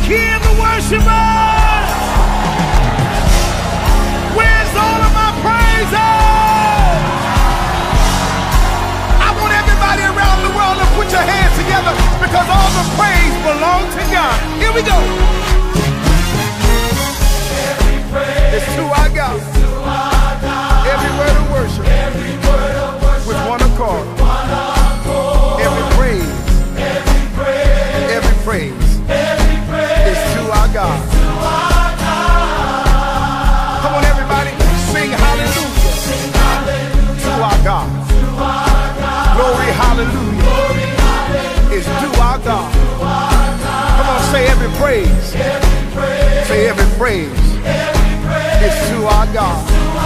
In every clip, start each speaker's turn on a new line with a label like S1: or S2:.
S1: key in the worshipers? Where's all of my praises? I want everybody around the world to put your hands together because all the praise belongs to God. Here we go. It's to our God. Every word of worship. With one accord. Every praise. Every praise. Is to our God. Come on, everybody. Sing hallelujah. To our God. Glory, hallelujah. Is to our God. Come on, say every praise. Say every praise. It's to our God.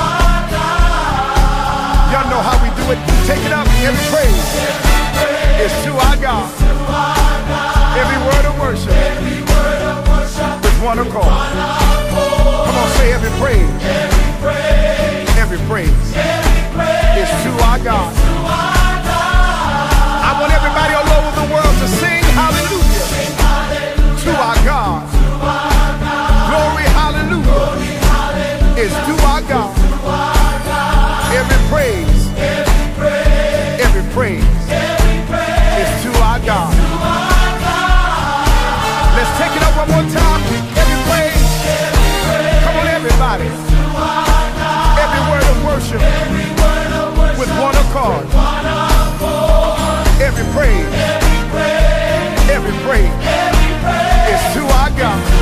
S1: Y'all know how we do it. Take it up. Every praise is to our God. Every word of worship with one accord. Come on, say every praise. Every praise is to our God. I want everybody all over the world to sing hallelujah to our God. Glory, hallelujah. Is to our God. Every praise, every praise is to our God. Let's take it up one more time. Every praise. Come on, everybody. Every word of worship with one accord. Every praise is to our God.